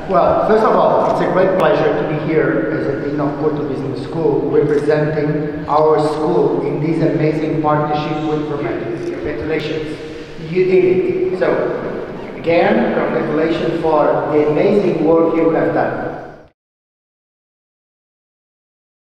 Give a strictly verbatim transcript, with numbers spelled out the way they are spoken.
Well, first of all, it's a great pleasure to be here as a Dean of Porto Business School, representing our school in this amazing partnership with Prometricum. Congratulations, you did it. So, again, congratulations for the amazing work you have done.